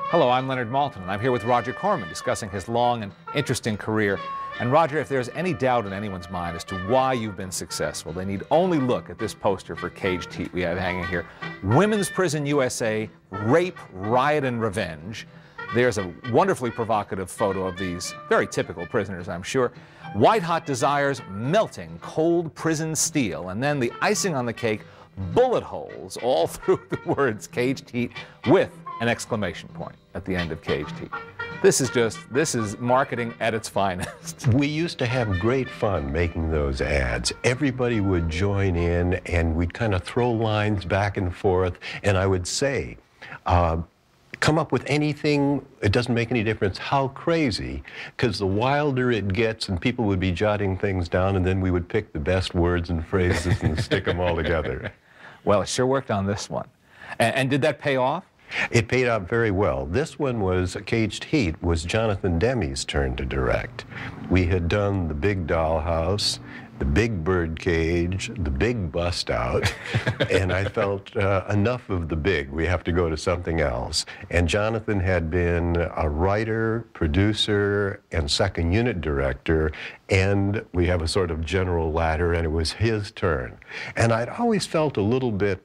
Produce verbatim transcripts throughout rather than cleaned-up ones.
Hello, I'm Leonard Maltin, and I'm here with Roger Corman discussing his long and interesting career. And Roger, if there's any doubt in anyone's mind as to why you've been successful, they need only look at this poster for Caged Heat we have hanging here. Women's Prison U S A, Rape, Riot, and Revenge. There's a wonderfully provocative photo of these very typical prisoners, I'm sure. White-hot desires, melting cold prison steel, and then the icing on the cake, bullet holes all through the words Caged Heat with an exclamation point at the end of Caged Heat. This is just, this is marketing at its finest. We used to have great fun making those ads. Everybody would join in and we'd kind of throw lines back and forth, and I would say, uh, come up with anything, it doesn't make any difference how crazy, because the wilder it gets, and people would be jotting things down, and then we would pick the best words and phrases and stick them all together. Well, it sure worked on this one. And, and did that pay off? It paid out very well. This one was, Caged Heat, was Jonathan Demme's turn to direct. We had done The Big Dollhouse, The Big Bird Cage, The Big Bust Out, and I felt uh, enough of the big, we have to go to something else. And Jonathan had been a writer, producer, and second unit director, and we have a sort of general ladder, and it was his turn. And I'd always felt a little bit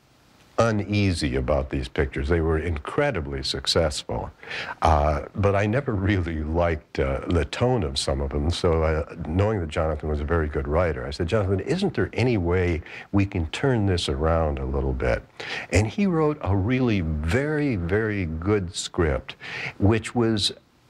uneasy about these pictures. They were incredibly successful, uh, but I never really liked uh, the tone of some of them, so uh, knowing that Jonathan was a very good writer, I said, Jonathan, isn't there any way we can turn this around a little bit? And he wrote a really very, very good script, which was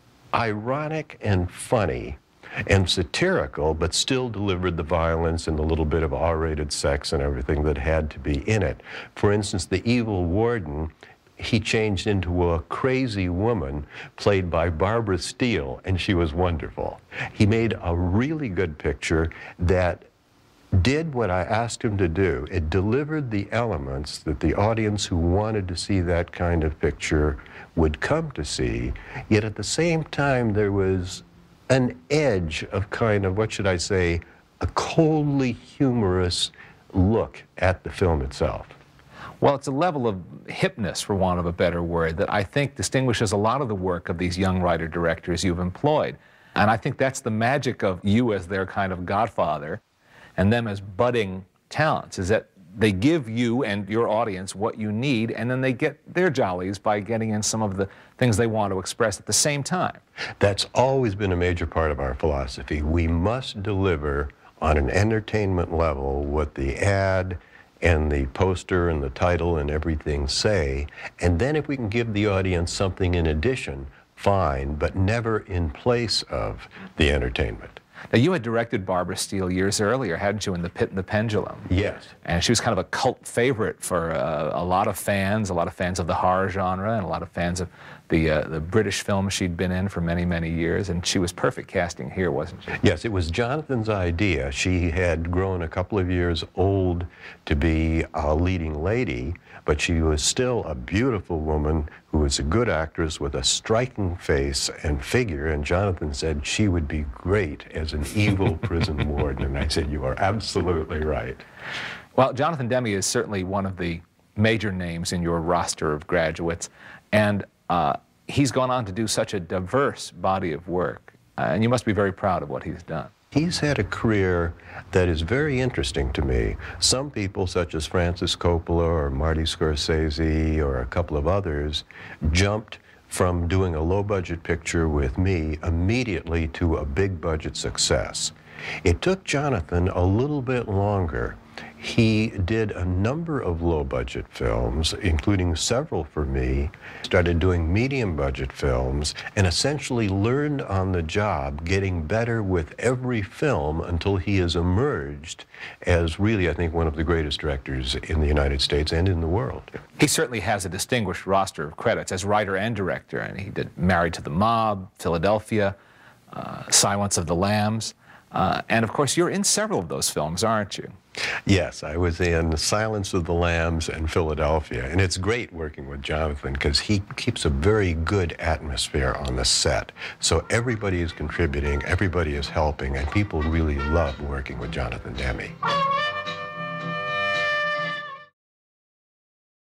ironic and funny and satirical, but still delivered the violence and the little bit of R-rated sex and everything that had to be in it. For instance, the evil warden, he changed into a crazy woman played by Barbara Steele, and she was wonderful. He made a really good picture that did what I asked him to do. It delivered the elements that the audience who wanted to see that kind of picture would come to see, yet at the same time there was an edge of kind of, what should I say, a coldly humorous look at the film itself. Well, it's a level of hipness, for want of a better word, that I think distinguishes a lot of the work of these young writer-directors you've employed. And I think that's the magic of you as their kind of godfather and them as budding talents, is that they give you and your audience what you need, and then they get their jollies by getting in some of the things they want to express at the same time. That's always been a major part of our philosophy. We must deliver on an entertainment level what the ad and the poster and the title and everything say, and then if we can give the audience something in addition, fine, but never in place of the entertainment. Now, you had directed Barbara Steele years earlier, hadn't you, in The Pit and the Pendulum? Yes. And she was kind of a cult favorite for uh, a lot of fans, a lot of fans of the horror genre, and a lot of fans of the, uh, the British films she'd been in for many, many years. And she was perfect casting here, wasn't she? Yes, it was Jonathan's idea. She had grown a couple of years old to be a leading lady, but she was still a beautiful woman who was a good actress with a striking face and figure, and Jonathan said she would be great as an evil prison warden, and I said, you are absolutely right. Well, Jonathan Demme is certainly one of the major names in your roster of graduates, and uh, he's gone on to do such a diverse body of work, uh, and you must be very proud of what he's done. He's had a career that is very interesting to me. Some people, such as Francis Coppola or Marty Scorsese or a couple of others, jumped from doing a low-budget picture with me immediately to a big-budget success. It took Jonathan a little bit longer. He did a number of low-budget films, including several for me, started doing medium-budget films, and essentially learned on the job, getting better with every film until he has emerged as really, I think, one of the greatest directors in the United States and in the world. He certainly has a distinguished roster of credits as writer and director, and he did Married to the Mob, Philadelphia, uh, Silence of the Lambs, uh, and of course you're in several of those films, aren't you? Yes, I was in Silence of the Lambs and Philadelphia, and it's great working with Jonathan because he keeps a very good atmosphere on the set. So everybody is contributing, everybody is helping, and people really love working with Jonathan Demme.